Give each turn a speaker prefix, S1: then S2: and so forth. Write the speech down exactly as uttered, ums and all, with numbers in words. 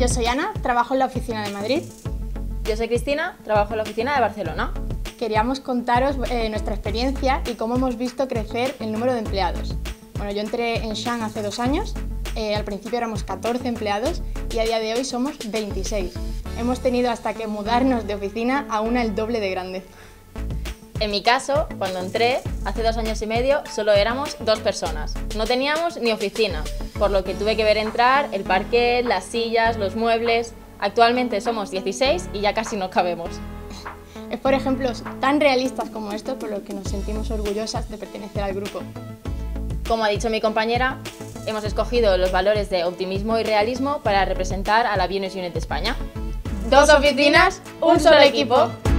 S1: Yo soy Ana, trabajo en la oficina de Madrid.
S2: Yo soy Cristina, trabajo en la oficina de Barcelona.
S1: Queríamos contaros eh, nuestra experiencia y cómo hemos visto crecer el número de empleados. Bueno, yo entré en Shan hace dos años, eh, al principio éramos catorce empleados y a día de hoy somos veintiséis. Hemos tenido hasta que mudarnos de oficina a una el doble de grande.
S2: En mi caso, cuando entré, hace dos años y medio, solo éramos dos personas. No teníamos ni oficina, por lo que tuve que ver entrar el parquet, las sillas, los muebles. Actualmente somos dieciséis y ya casi no cabemos.
S1: Es por ejemplos tan realistas como estos por lo que nos sentimos orgullosas de pertenecer al grupo.
S2: Como ha dicho mi compañera, hemos escogido los valores de optimismo y realismo para representar a la Business Unit de España. Dos oficinas, un solo equipo.